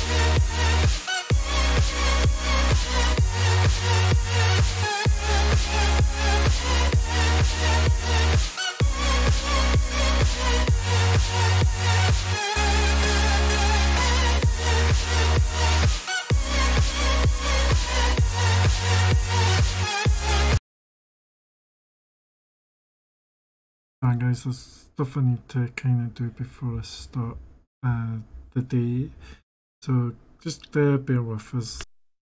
Alright guys, there's stuff I need to kind of do before I start the day, so just bear with us.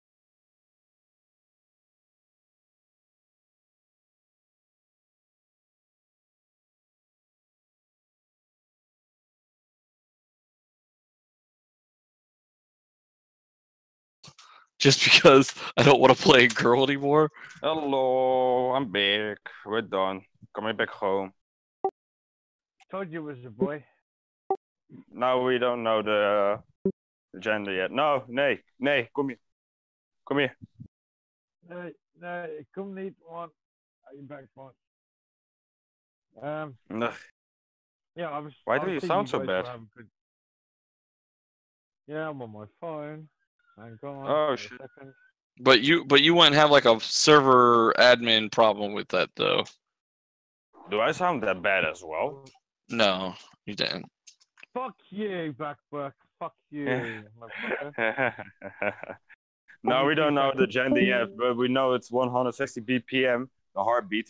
Just because I don't want to play a girl anymore. Hello, I'm back. We're done. Coming back home. Told you it was a boy. No, we don't know the gender yet. No, nee, kom hier. Kom hier. Nee, ik kom niet, man. Are you back, man? Ugh. Yeah, I was. Why do you sound so bad? Yeah, I'm on my phone. Hang on. Oh shit. But you wouldn't have like a server admin problem with that though. Do I sound that bad as well? No, you didn't. Fuck you, Backbuck. Fuck you, motherfucker. No, we don't know the gender yet, but we know it's 160 BPM, the heartbeat.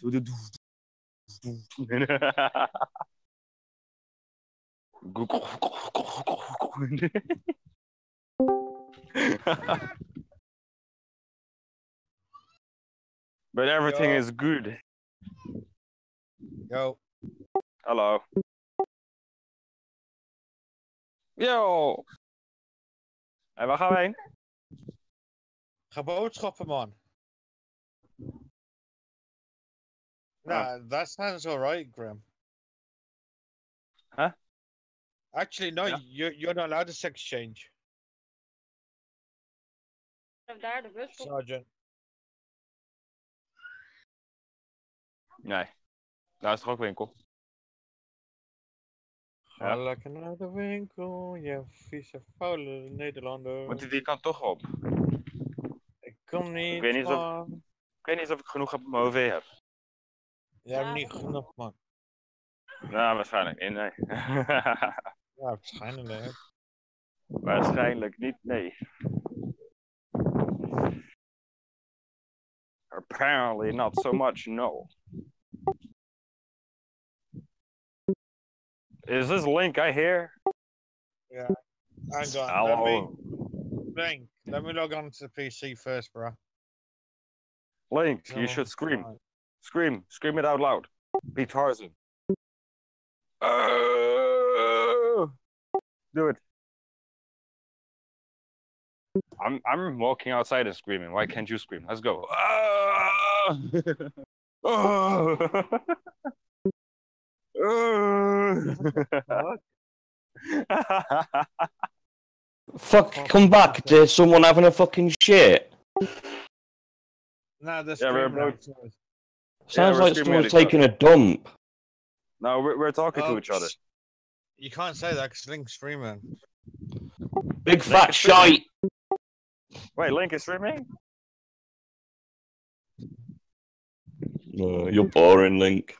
But everything is good. Yo. Hello. Yo. En waar gaan we heen? Ga boodschappen, man. Nah, that sounds alright, Grim. Huh? Actually, no, you're not allowed to sex change. Sergeant. Nee. Daar is toch ook winkel? Ga lekker naar de winkel, je vieze vuile Nederlander. Moet die kant toch op? Ik kom niet. Ik weet niet of ik genoeg op mijn OV heb. Jij hebt niet genoeg, man. Nou, waarschijnlijk niet, nee. Ja, waarschijnlijk. Waarschijnlijk niet, nee. Apparently not so much, no. Is this Link I hear? Yeah. Hang on. Hello. Link, let me log on to the PC first, bro. Link, you should scream. Scream. Scream it out loud. Be Tarzan. Do it. I'm walking outside and screaming. Why can't you scream? Let's go. Fuck, come back. There's someone having a fucking shit. Nah, that's Sounds like someone's taking a dump. No, we're talking to each other. You can't say that because Link's streaming. Big fat shite. Wait, Link is streaming? No, you're boring, Link.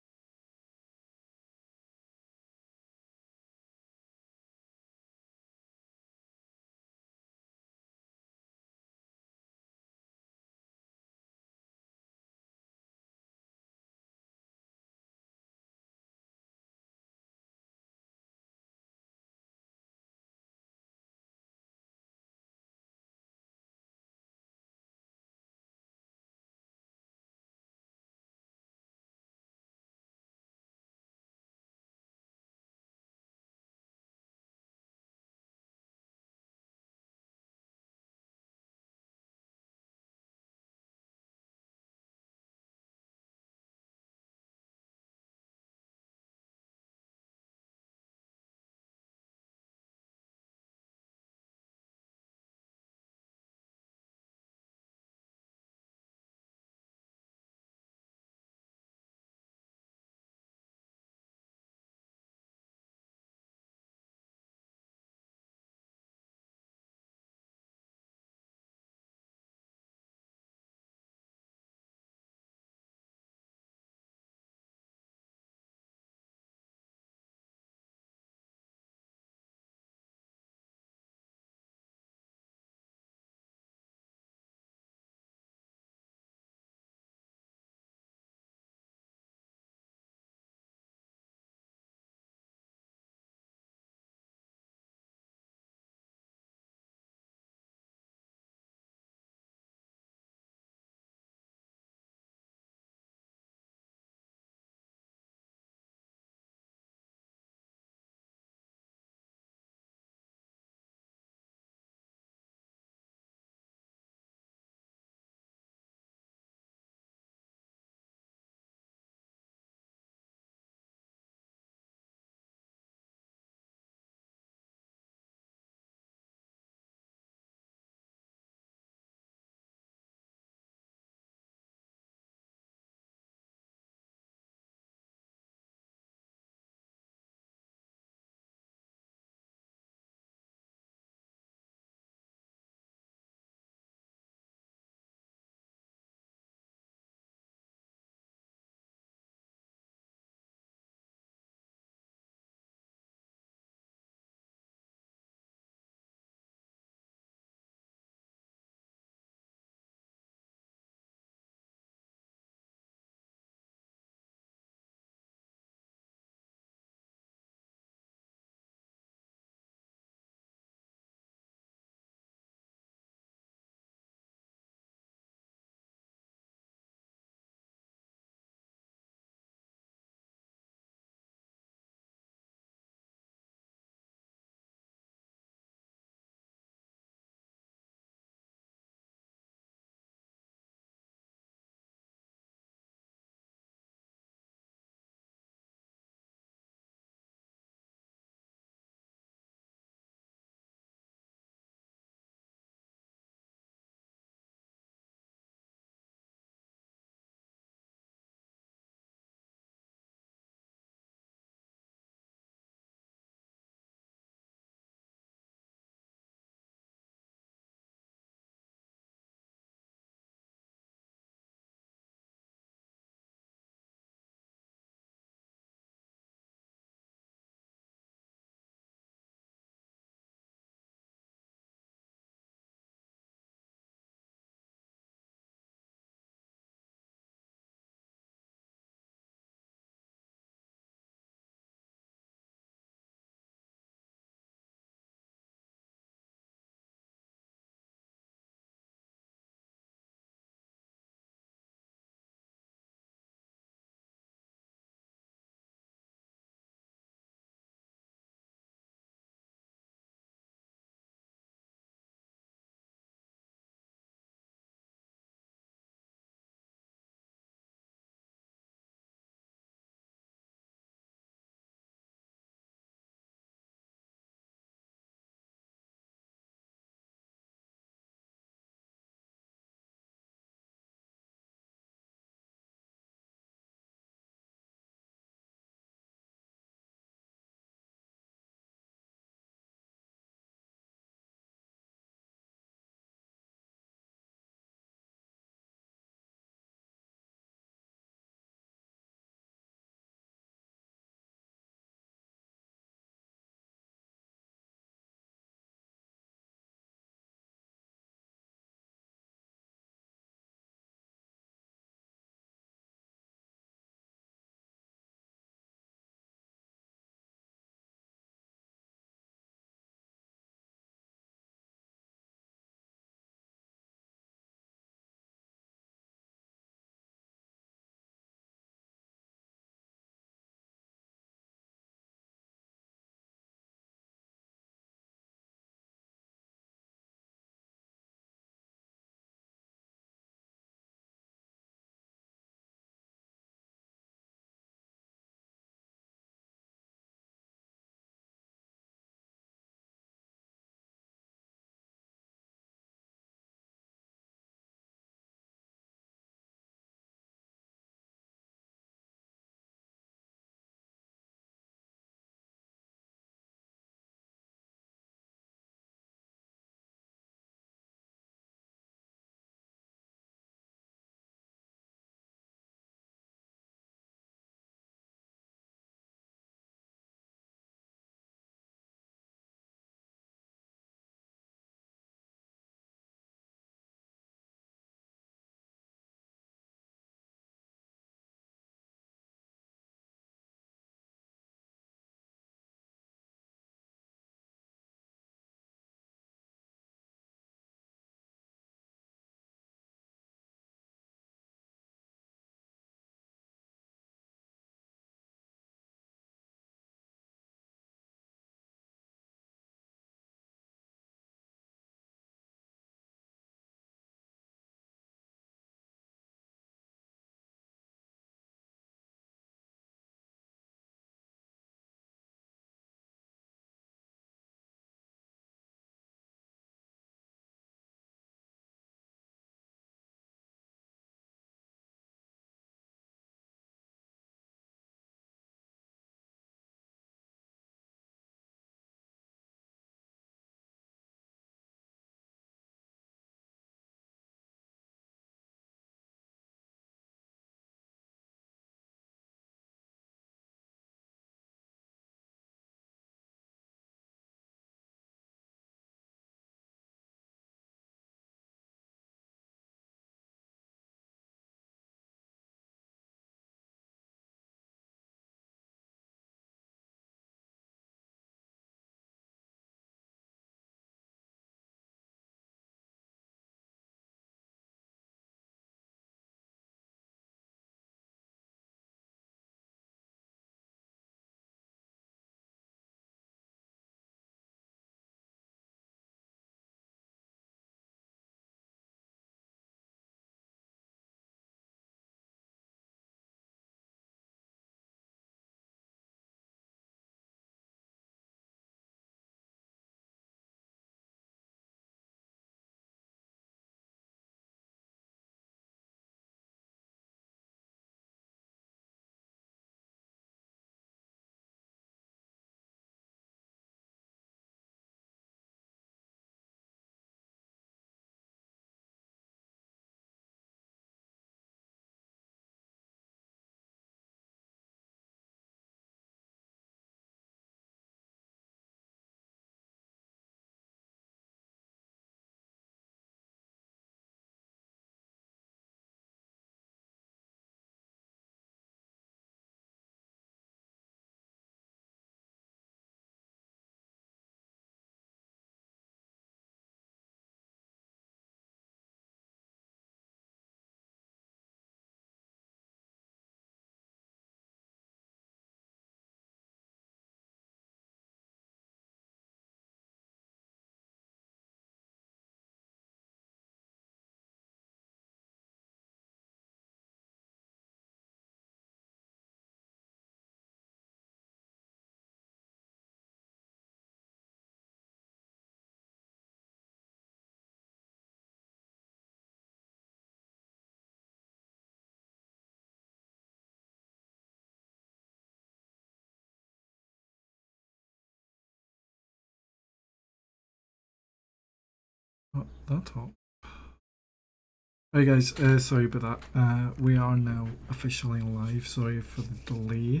Oh, that up. Right guys, sorry about that. We are now officially live. Sorry for the delay.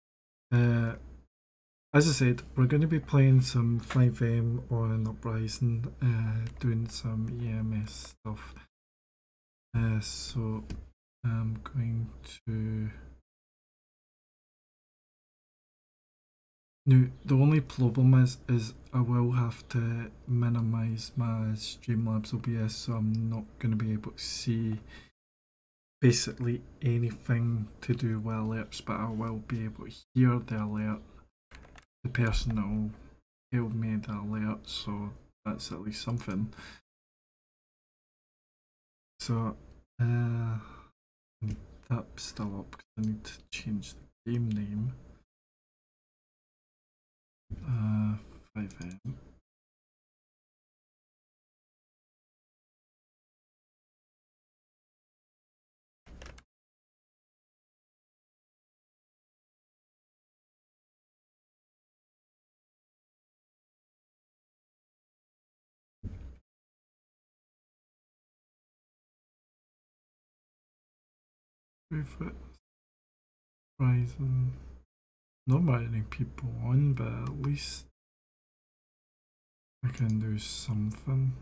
As I said, we're going to be playing some FiveM on Uprising, doing some EMS stuff. So I'm going to... Now, the only problem is I will have to minimize my Streamlabs OBS, so I'm not going to be able to see basically anything to do with alerts, but I will be able to hear the alert, the person that will give me the alert, so that's at least something. So, that's still up because I need to change the game name. FiveM. Horizon. Not many people on, but at least I can do something.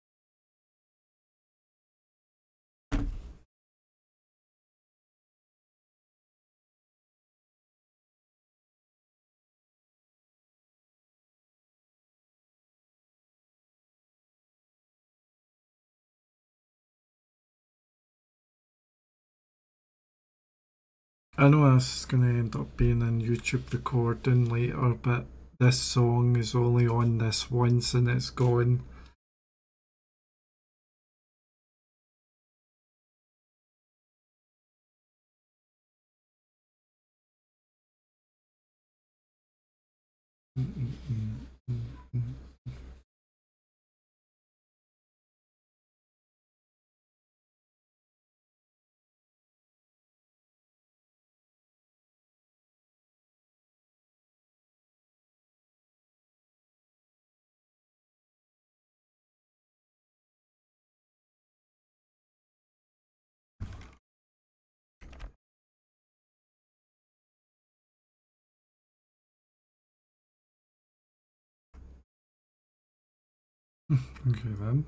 I know this is going to end up being a YouTube recording later, but this song is only on this once and it's gone. Okay then.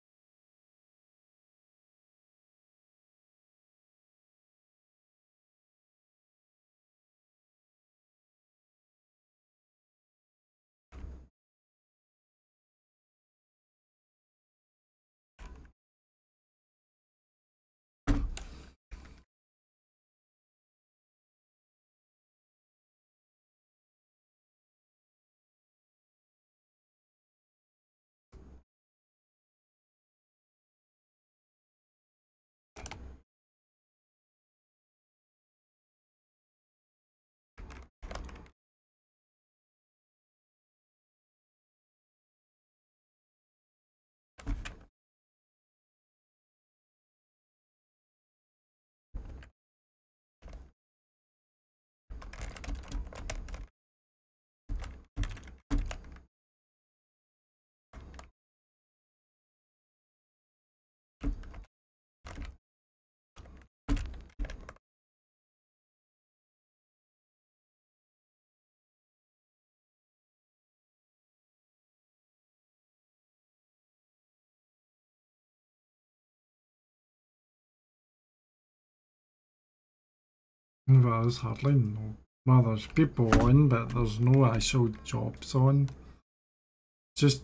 There's hardly no. Well, there's people on, but there's no actual jobs on. Just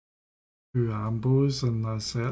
2 ambos and that's it.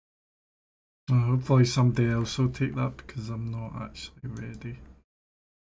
Hopefully somebody else will take that because I'm not actually ready.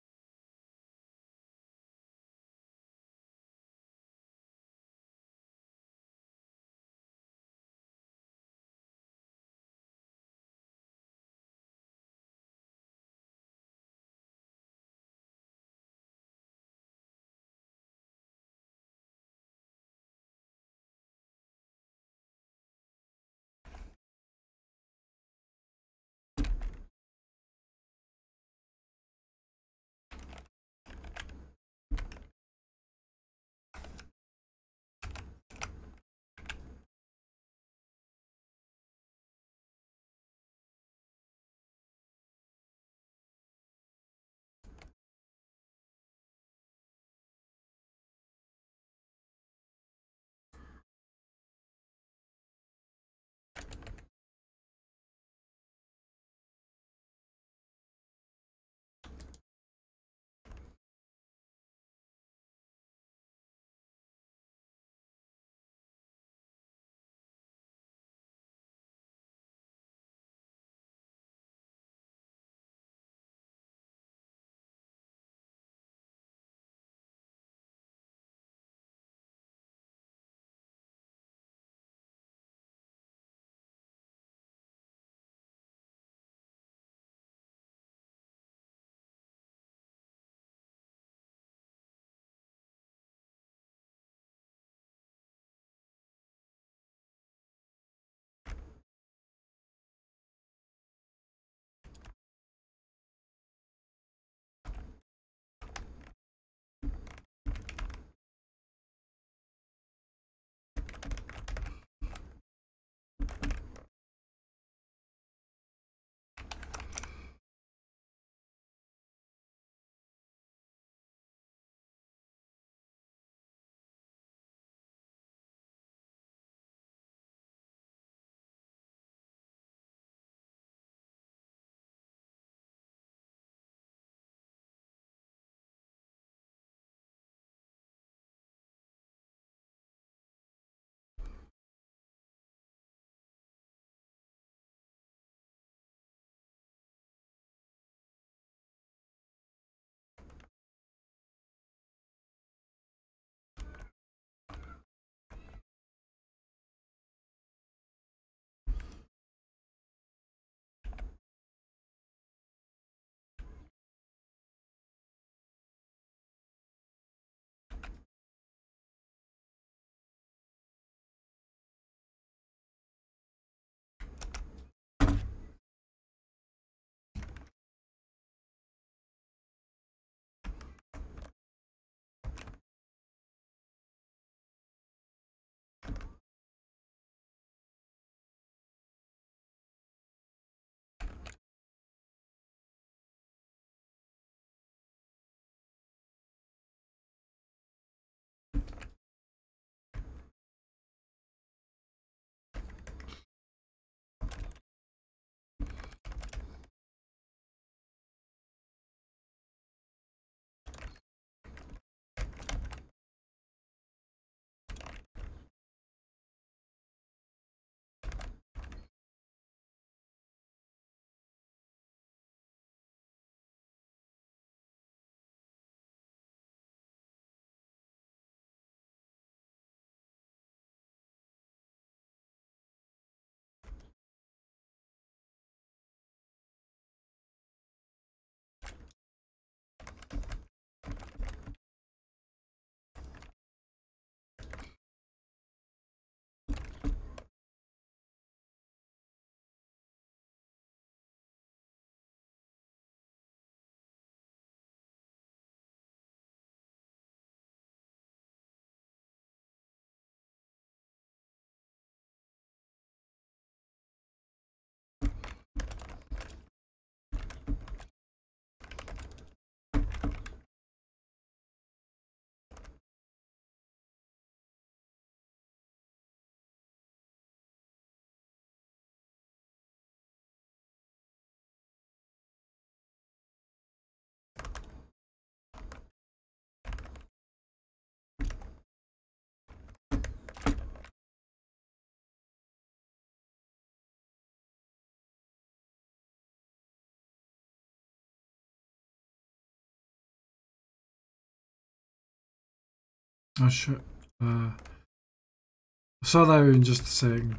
Oh shit. I saw that in just a second.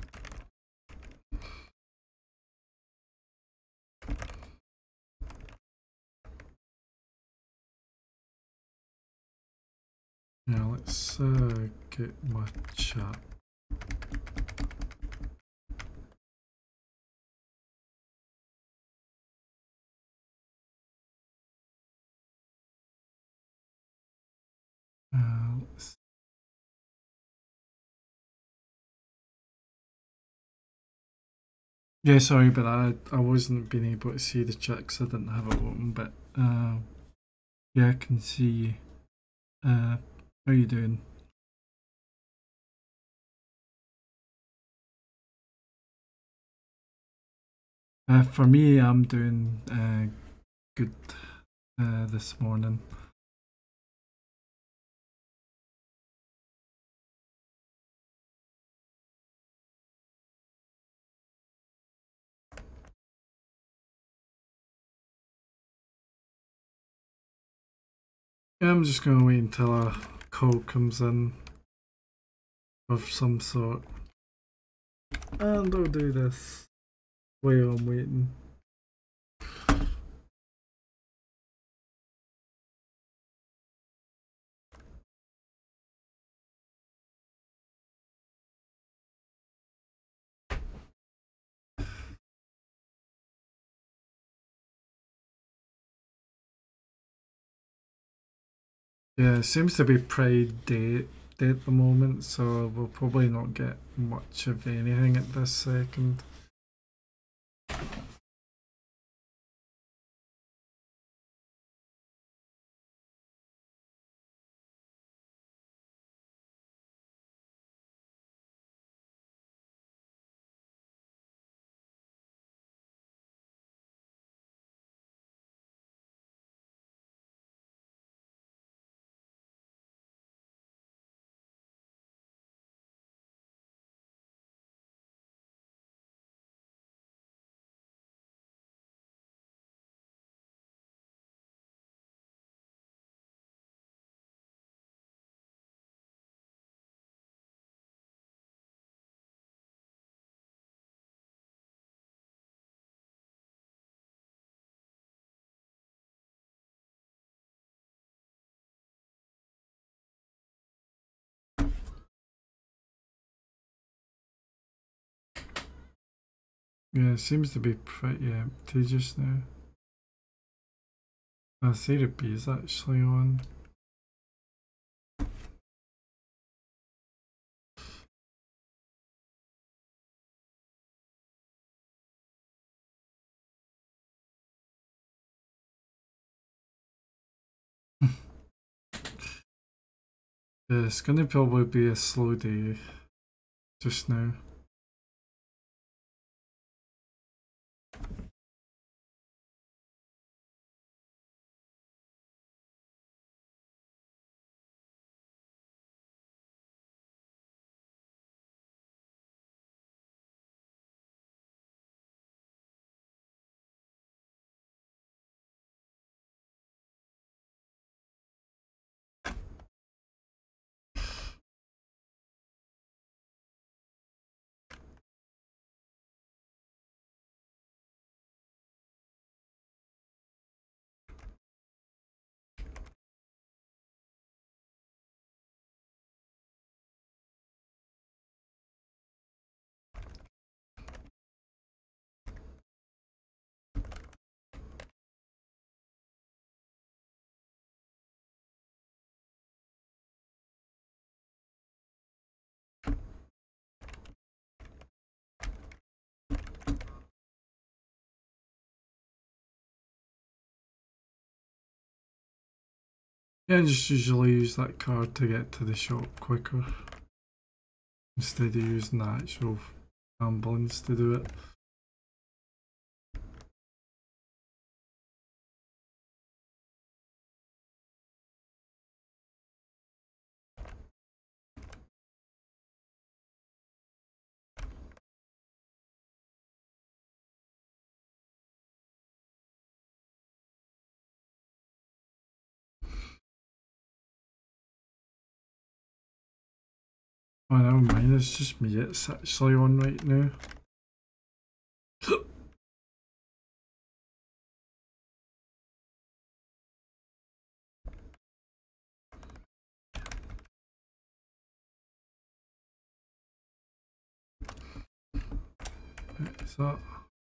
Yeah, let's get my chat. Let's... Yeah, sorry, but I wasn't being able to see the chat because I didn't have it open. But yeah, I can see you. How are you doing? For me, I'm doing good this morning. Yeah, I'm just going to wait until a call comes in of some sort. And I'll do this while I'm waiting. Yeah, it seems to be pretty dead at the moment, so we'll probably not get much of anything at this second. Yeah, it seems to be pretty empty just now. Therapy is actually on. Yeah, it's gonna probably be a slow day just now. Yeah, I just usually use that card to get to the shop quicker instead of using the actual ambulance to do it. Oh, never mind, it's just me it's actually on right now. What is that?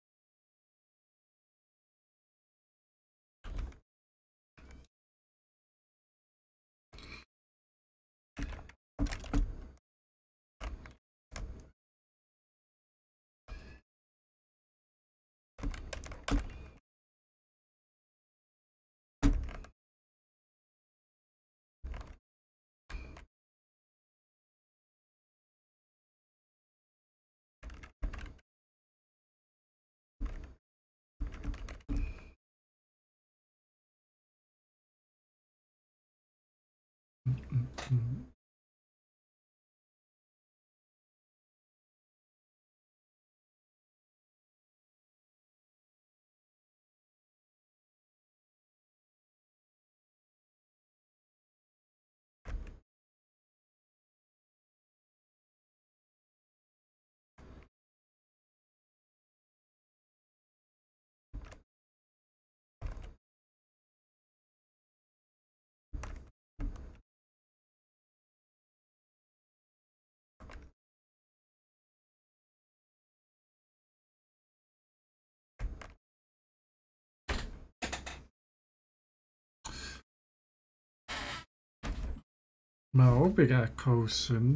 Well, I'll be getting a call soon.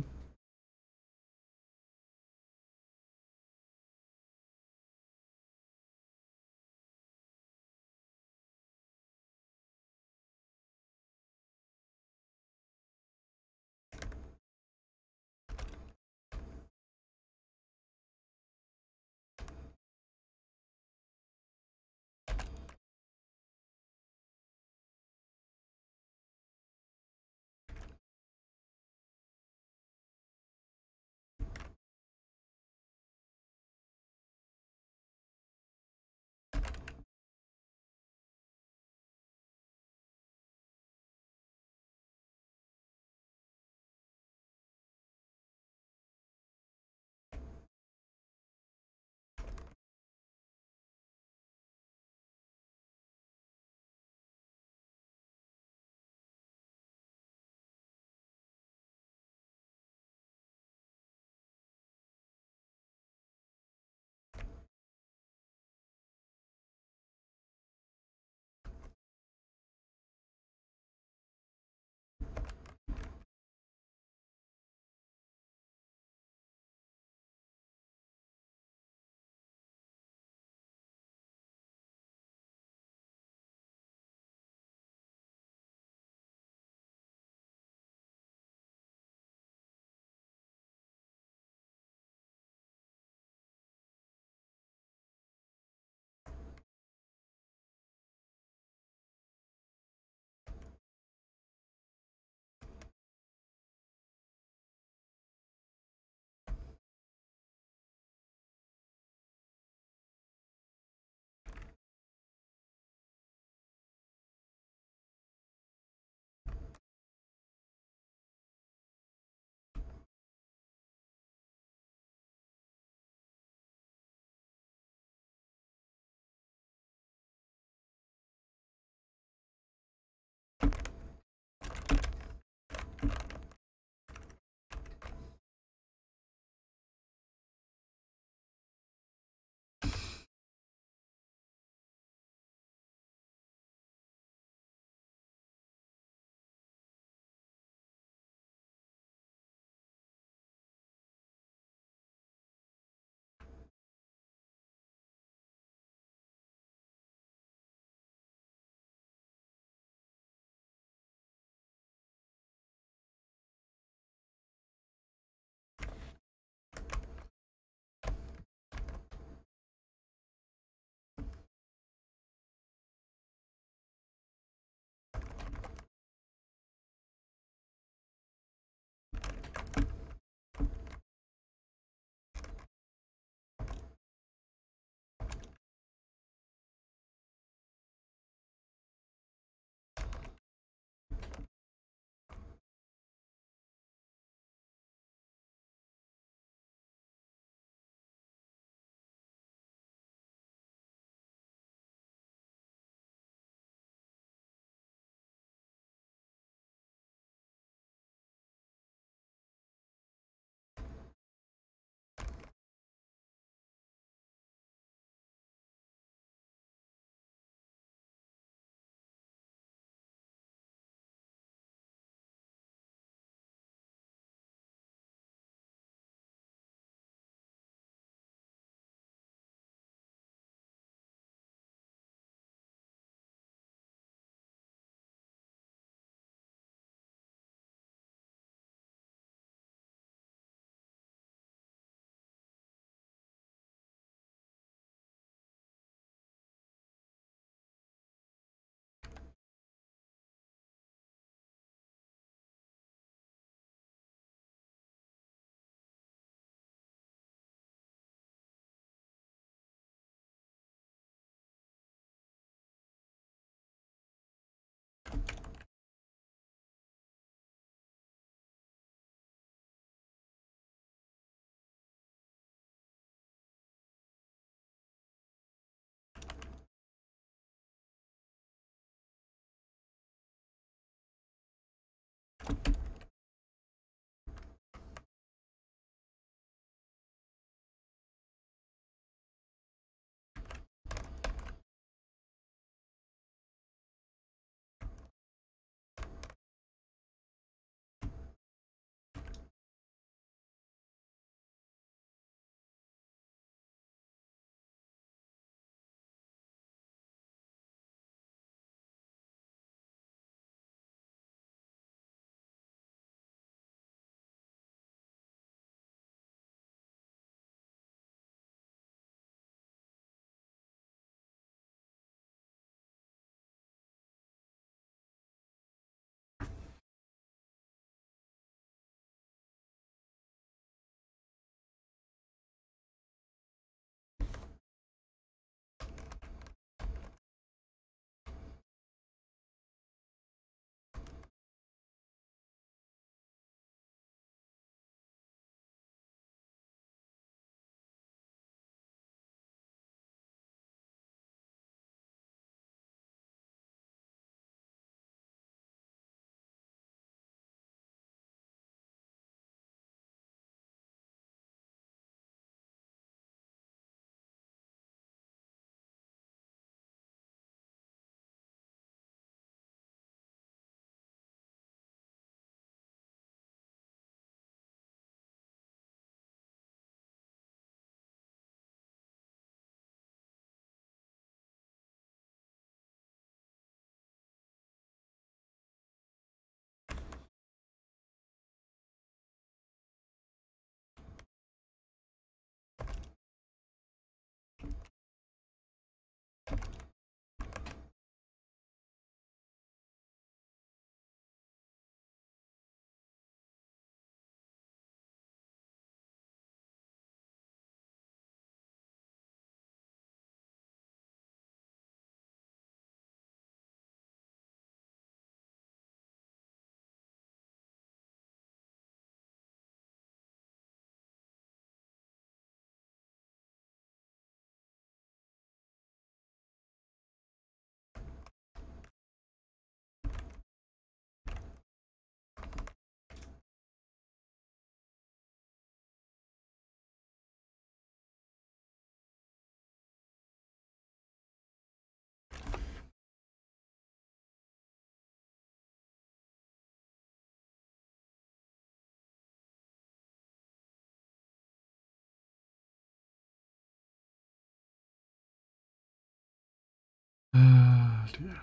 Dear.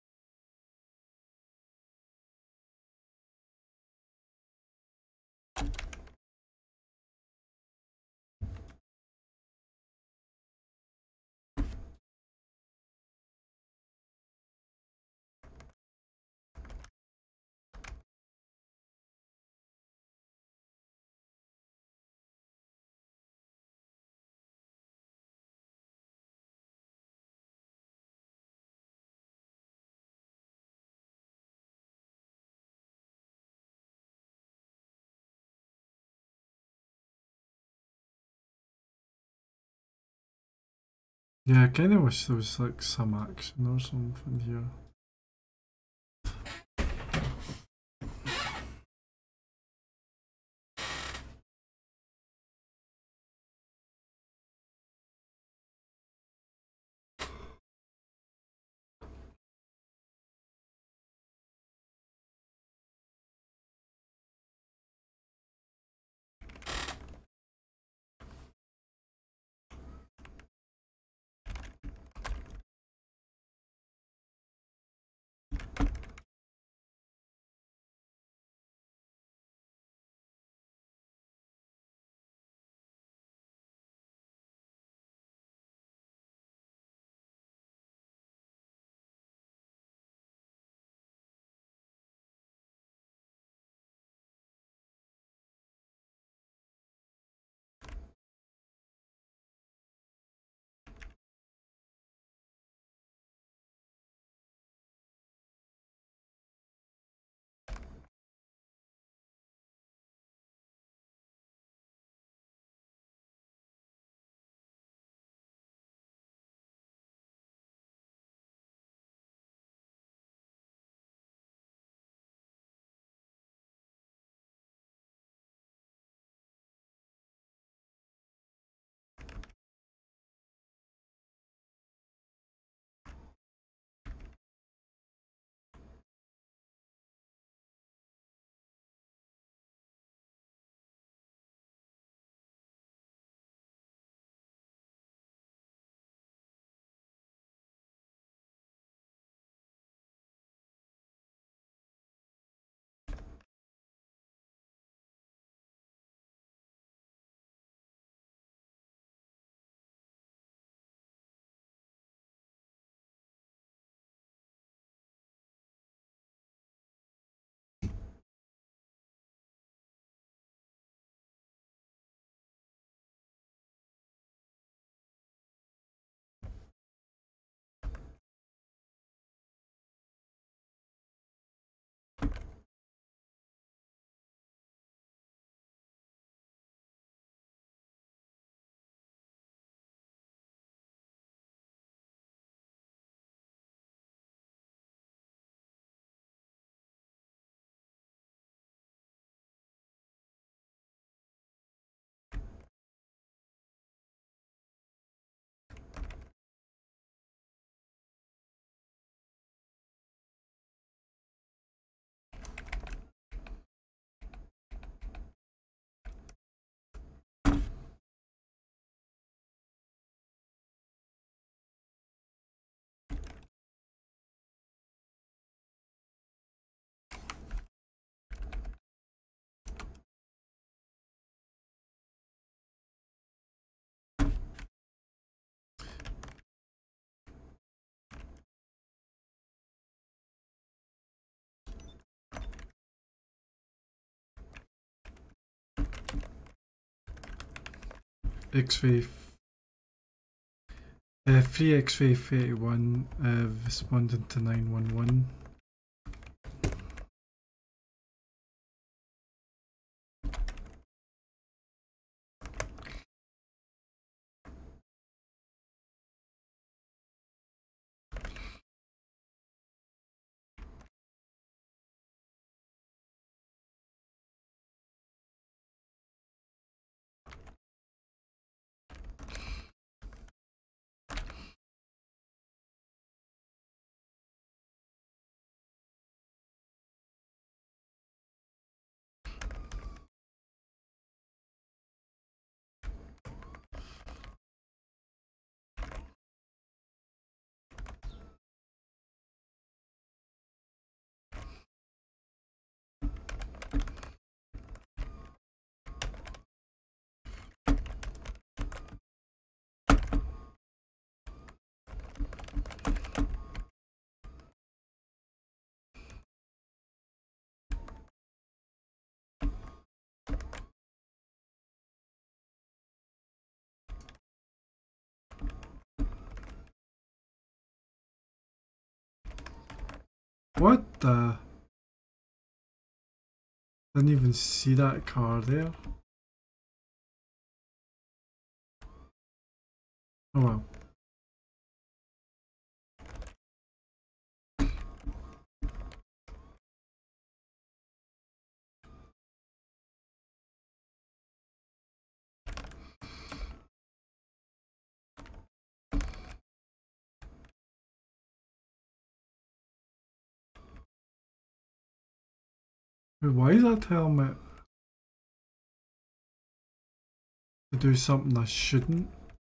Yeah, I kind of wish there was like some action or something here. X-Ray 3 X-Ray 31 responding to 911. What the? Didn't even see that car there. Oh well. Wait, why is that telling me to do something I shouldn't?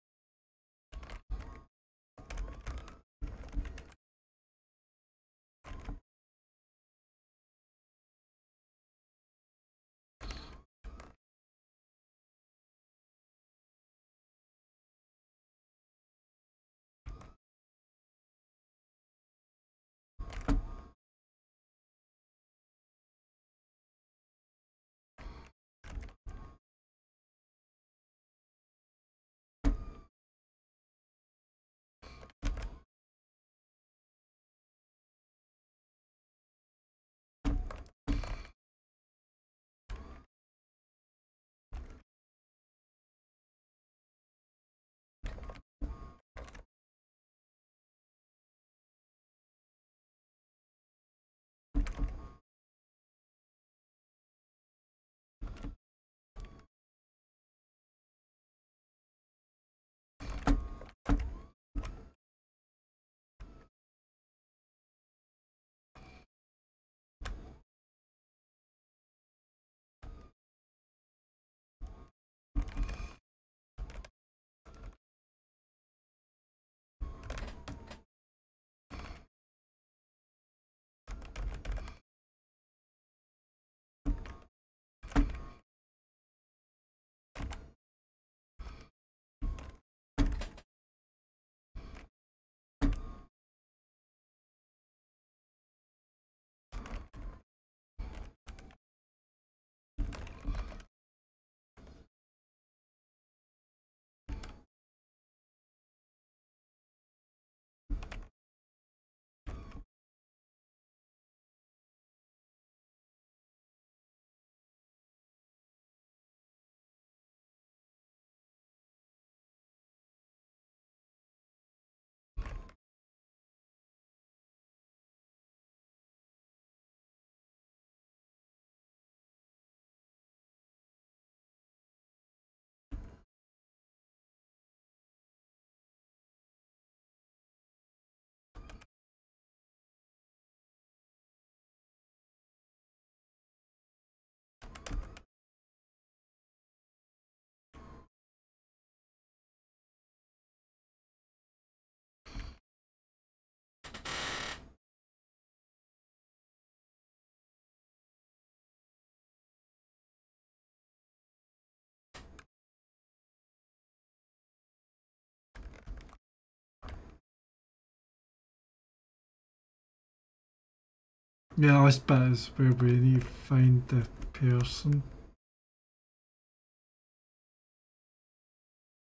Yeah, this bit is where we need to find the person.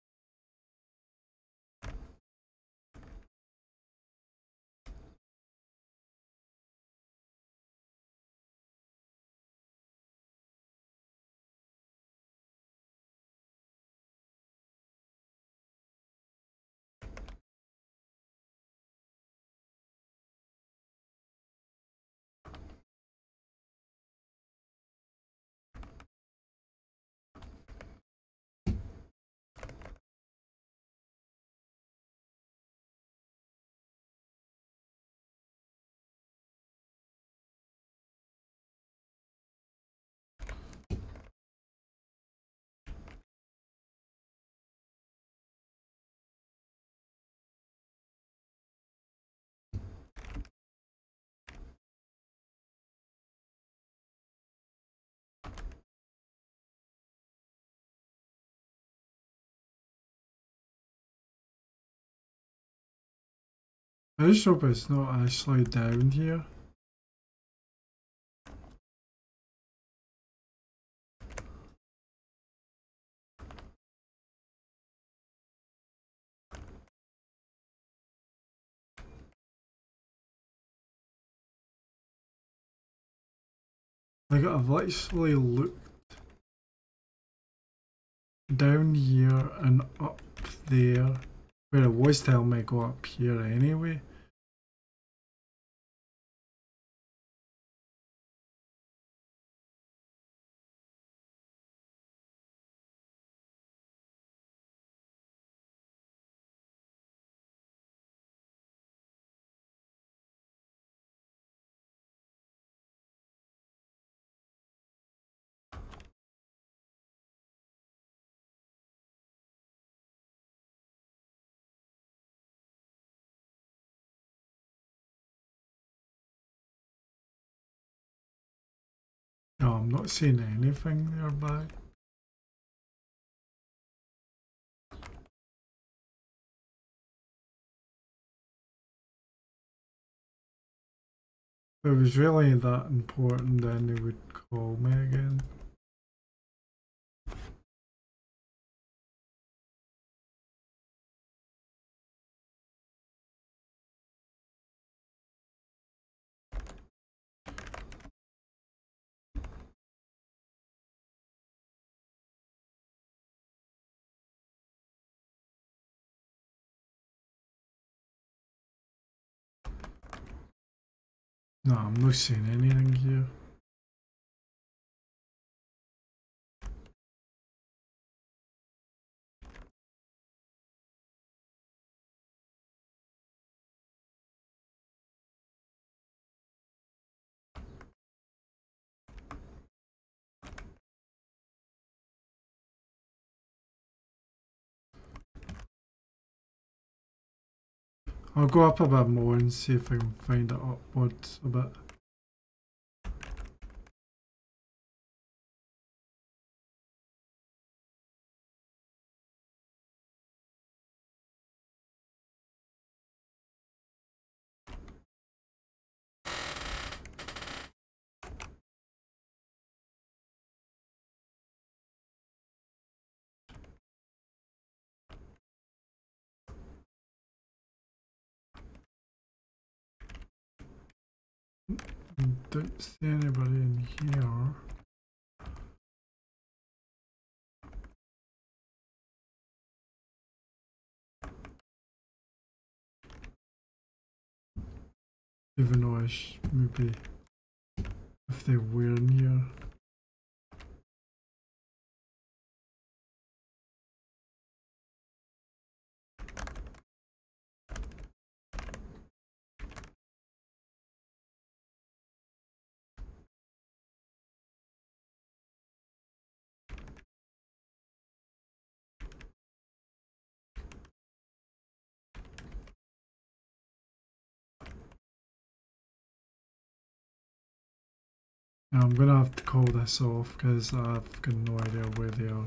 I just hope it's not actually down here. Like I've literally looked down here and up there, where it was telling me to go up here anyway. No, I'm not seeing anything nearby. If it was really that important, then they would call me again. No, I'm not seeing anything here. I'll go up a bit more and see if I can find it upwards a bit. Don't see anybody in here. Even though maybe if they were in here. Now I'm gonna have to call this off because I've got no idea where they are.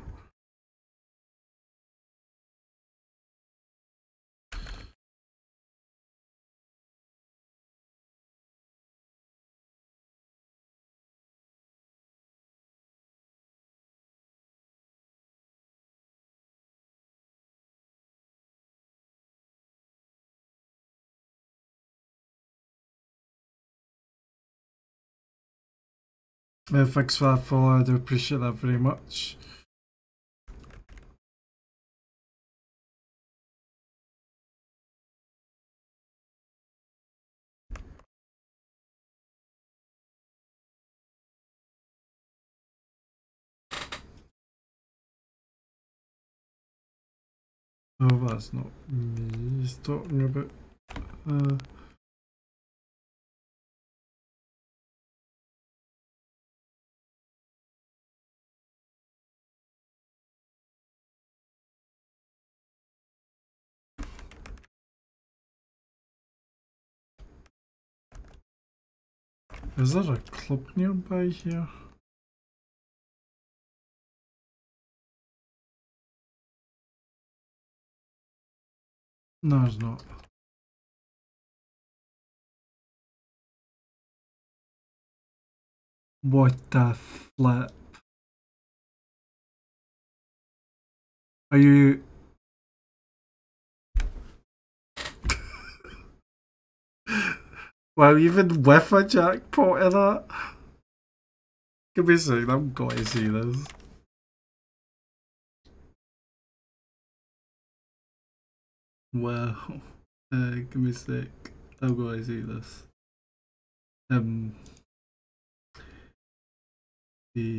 Thanks for that follow, I do appreciate that very much. Oh, that's not me he's talking about. Is there a club nearby here? No, there's not. What the flip? Are you... Well, even with a jackpot in that? Give me a second, I've got to see this. Wow. Give me a sec. I've got to see this. The...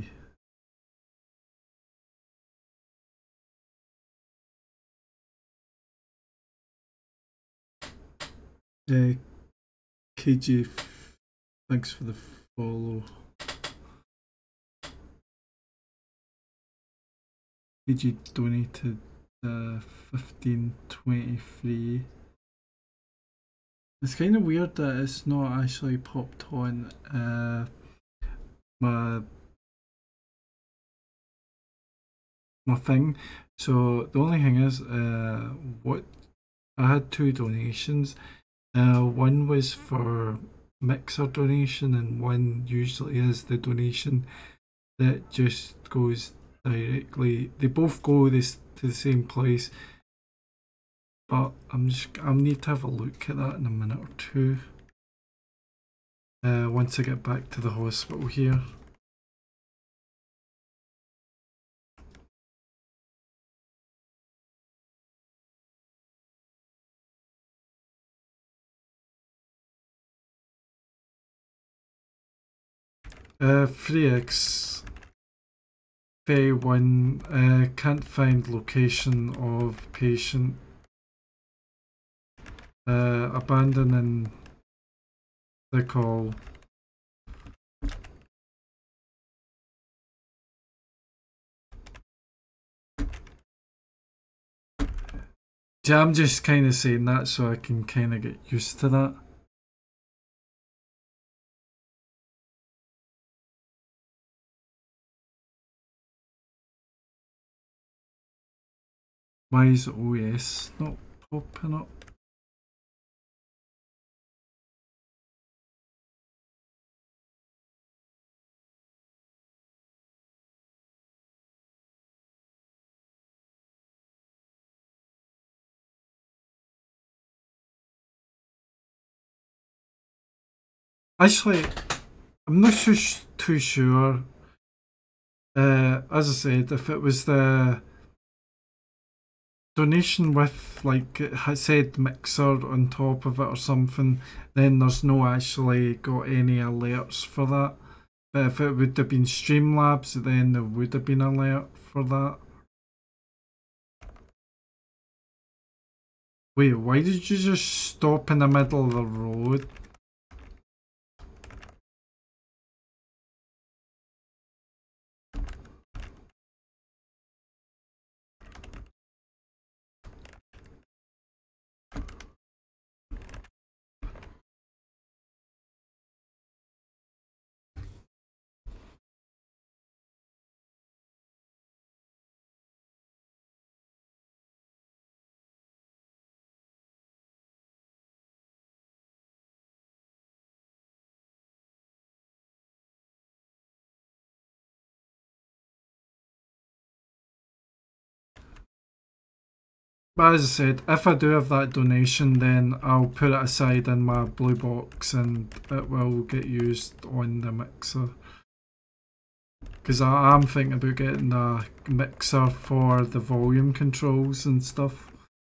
KG, thanks for the follow. KG donated 15.23. It's kind of weird that it's not actually popped on my thing. So the only thing is, what I had two donations. One was for Mixer donation, and one usually is the donation that just goes directly. They both go to the same place, but I'll need to have a look at that in a minute or two. Once I get back to the hospital here. FreeX 31 can't find location of patient. Abandoning the call. Yeah, I'm just kind of saying that so I can kind of get used to that. Why is OS not popping up? Actually, I'm not too sure. As I said, if it was the donation with, like, it had said Mixer on top of it or something, then there's no actually got any alerts for that. But if it would have been Streamlabs, then there would have been an alert for that. Wait, why did you just stop in the middle of the road? But as I said, if I do have that donation, then I'll put it aside in my blue box and it will get used on the Mixer. Because I am thinking about getting a Mixer for the volume controls and stuff.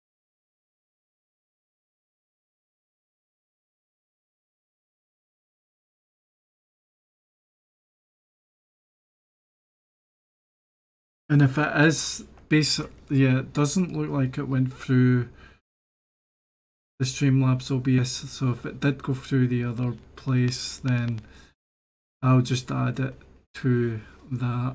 And if it is yeah, it doesn't look like it went through the Streamlabs OBS, so if it did go through the other place, then I'll just add it to that.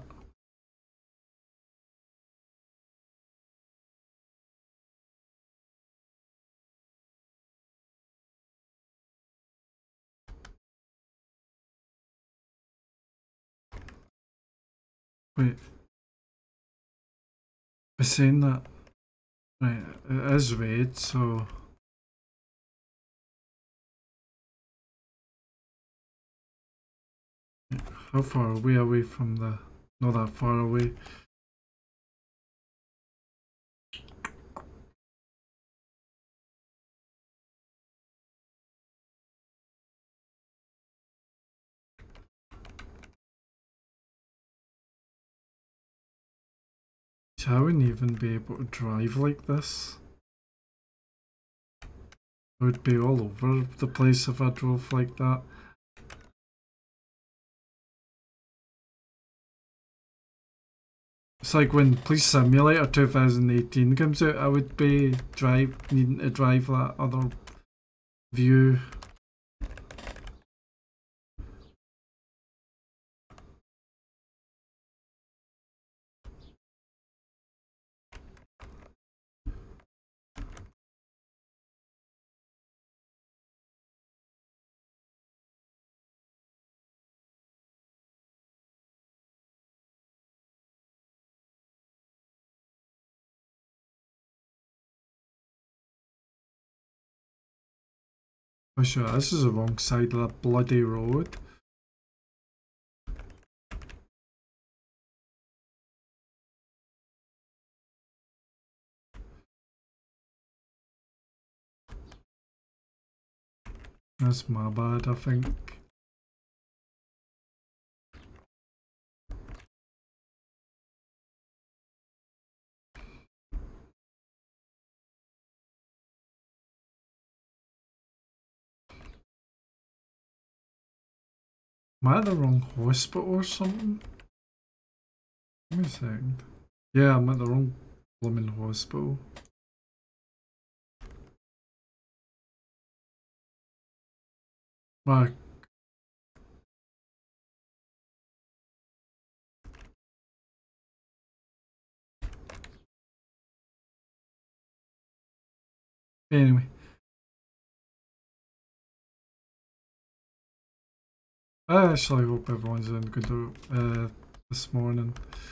Wait. It's saying that, right, it is red, so How far are we away from the... Not that far away. So I wouldn't even be able to drive like this. I would be all over the place if I drove like that. It's like when Police Simulator 2018 comes out, I would be needing to drive that other view. Oh sure, this is the wrong side of that bloody road. That's my bad, I think. Am I at the wrong hospital or something? Give me a second. Yeah, I'm at the wrong blooming hospital. Right. Anyway. I actually hope everyone's in good this morning.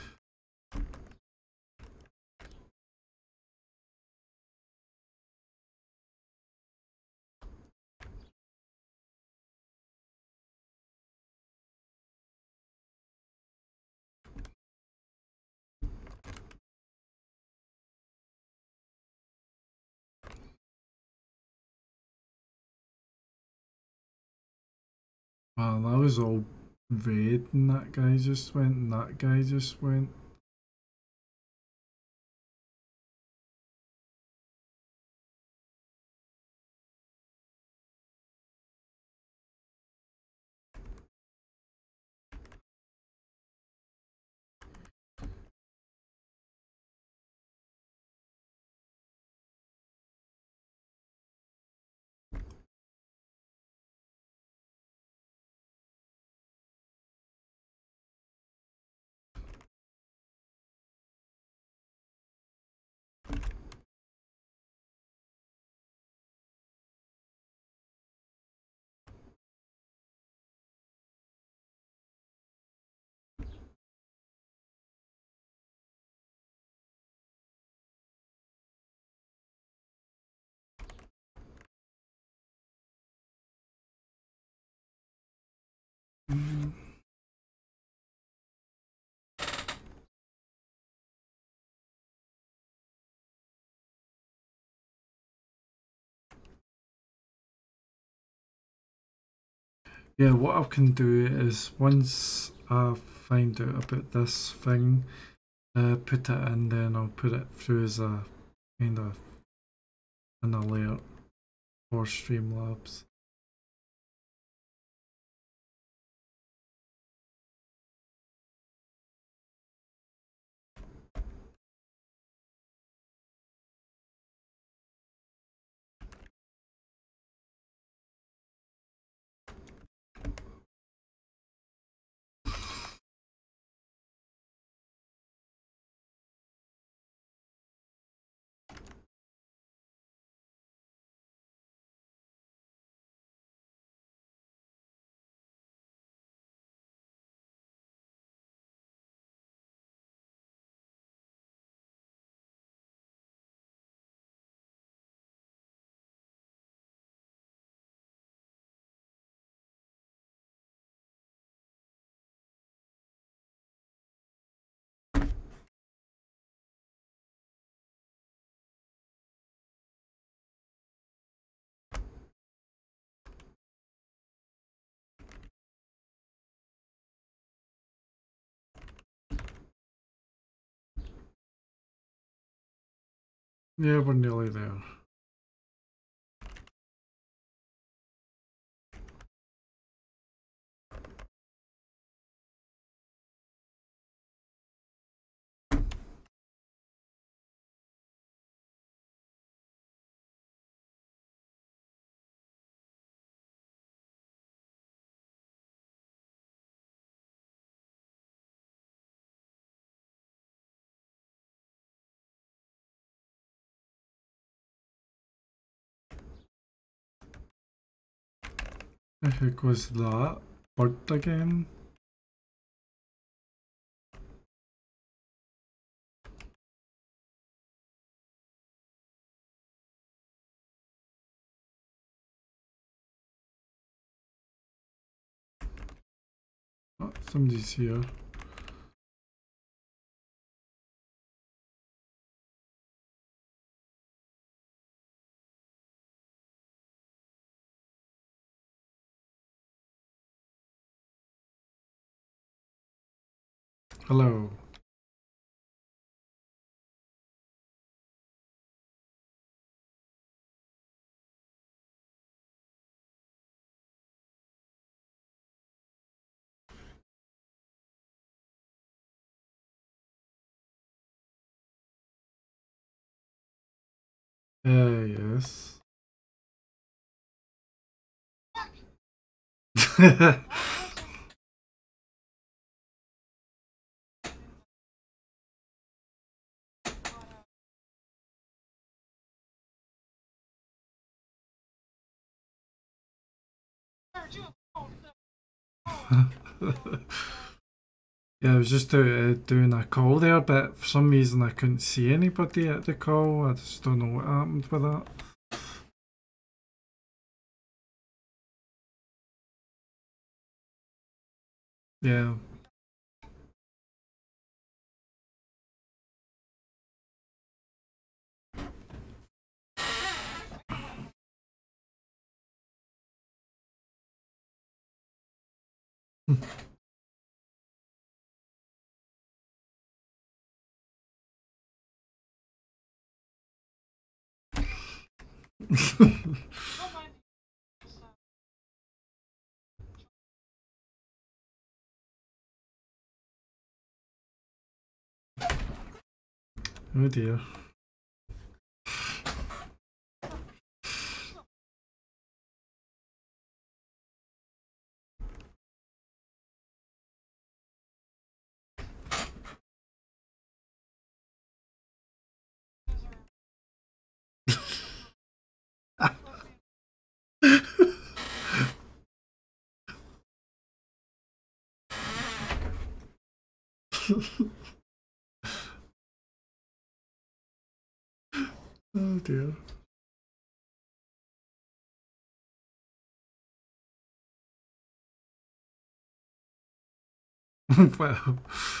Wow, that was all red and that guy just went and that guy just went. Yeah, what I can do is once I find out about this thing, put it in, then I'll put it through as a kind of an alert for Streamlabs. Yeah, we're nearly there. The heck was that? Bird again? Oh, somebody's here. Hello. Yes. Yeah, I was just doing a call there, but for some reason I couldn't see anybody at the call. I just don't know what happened with that. Yeah. Oh dear. Oh dear. Well.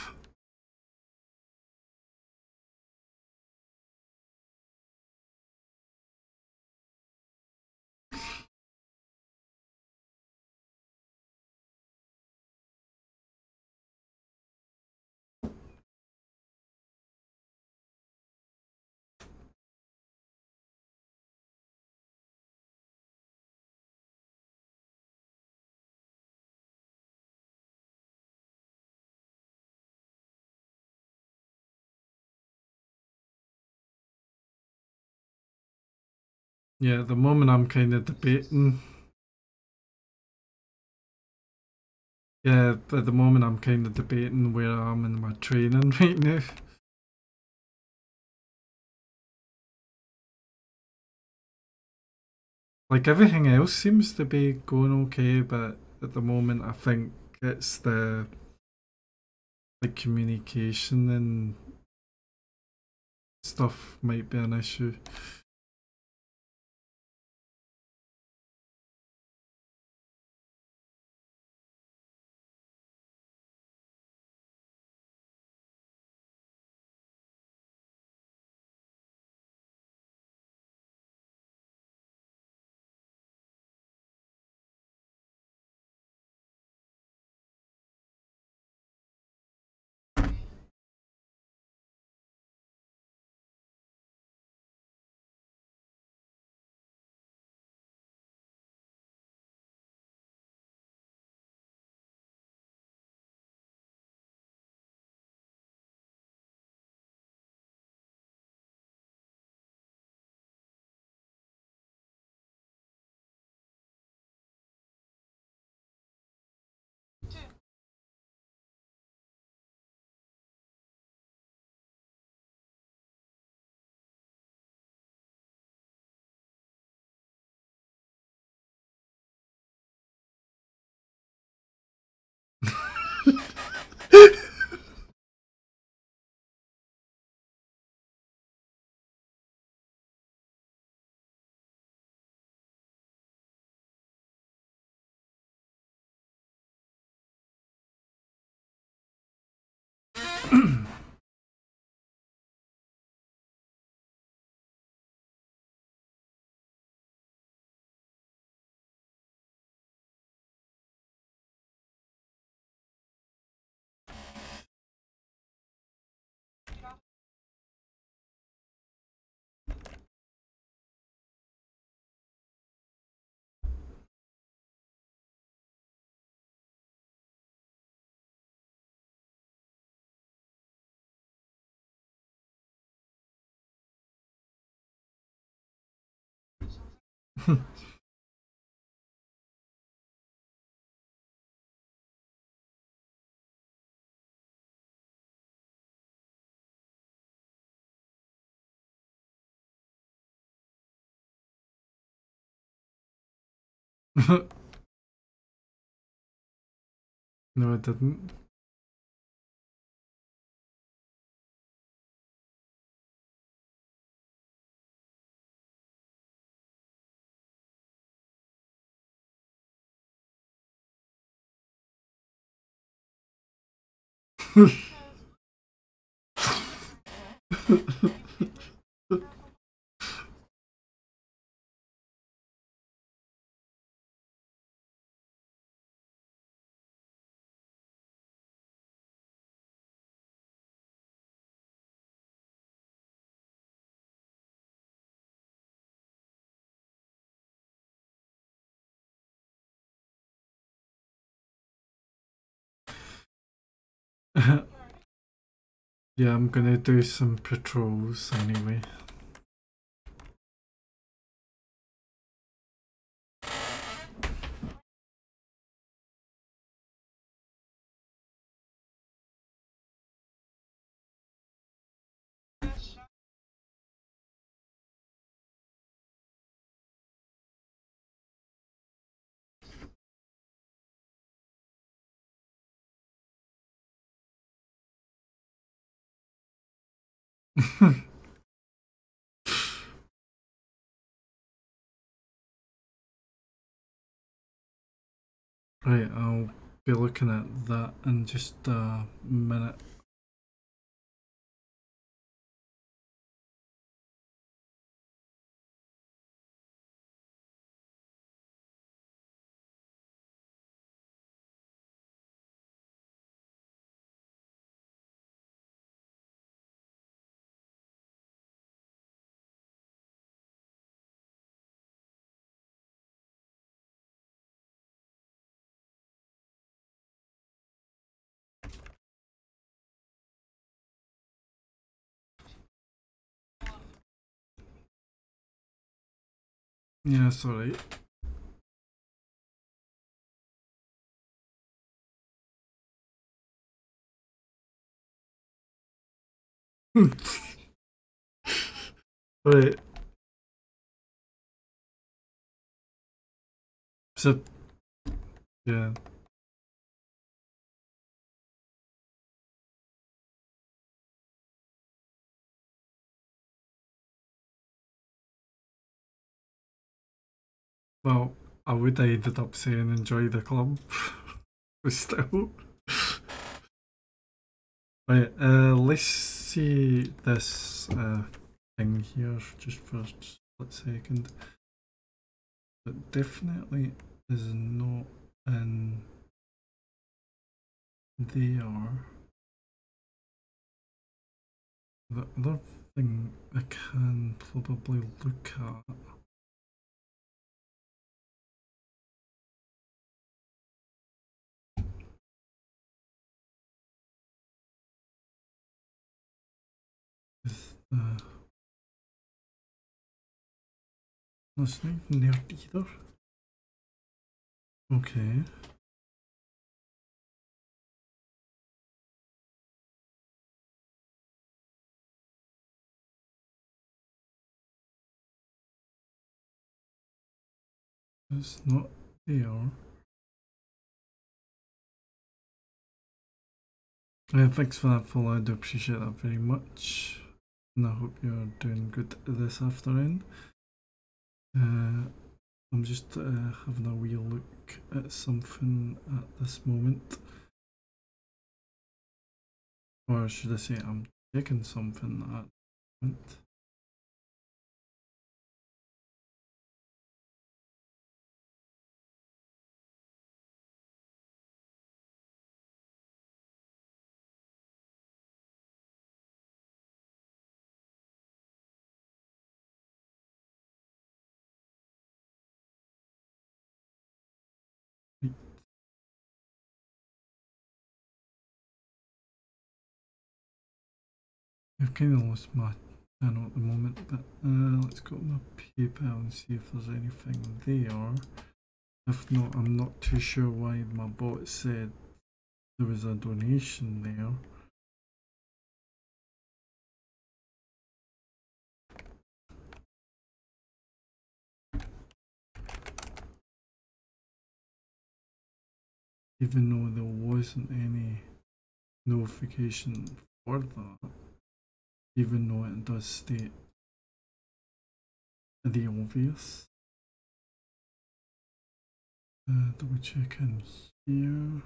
Yeah, at the moment I'm kind of debating. Yeah, at the moment I'm kind of debating where I am in my training right now. Like everything else seems to be going okay, but at the moment I think it's the communication and stuff might be an issue. No, I didn't. Yeah, I'm gonna do some patrols anyway. Right, I'll be looking at that in just a minute. Yeah, it's alright. Right. So, yeah. Well, I would have ended up saying enjoy the club, but still. Right, let's see this thing here just for a split second. It definitely is not in there. The other thing I can probably look at is the... That's not even there either. Okay. It's not there. Thanks for that follow, I do appreciate that very much. And I hope you're doing good this afternoon. I'm just having a wee look at something at this moment. Or should I say I'm checking something at the moment. I've kind of lost my channel at the moment, but let's go to my PayPal and see if there's anything there. If not, I'm not too sure why my bot said there was a donation there. Even though there wasn't any notification for that, even though it does state the obvious. Double check in here.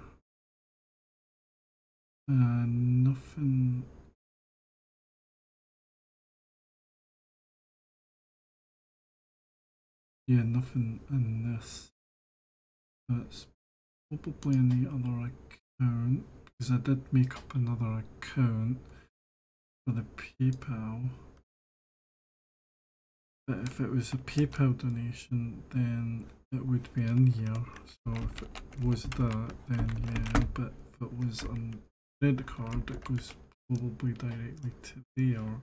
Nothing. Yeah, nothing in this. That's probably in the other account, because I did make up another account for the PayPal. But if it was a PayPal donation, then it would be in here. So if it was that, then yeah, but if it was on credit card, it goes probably directly to there.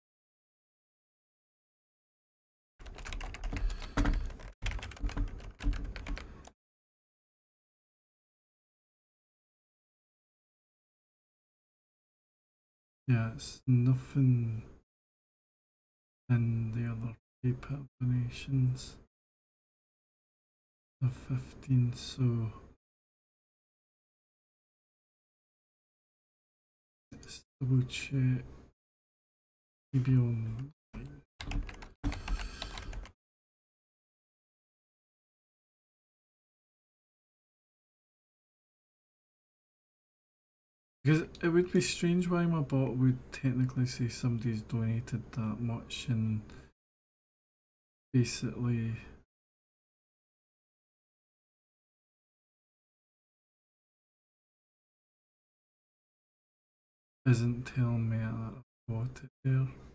Yeah, it's nothing in the other PayPal donations. The 15, so let's double check. Maybe on because it would be strange why my bot would technically say somebody's donated that much and basically isn't telling me that I've got it there.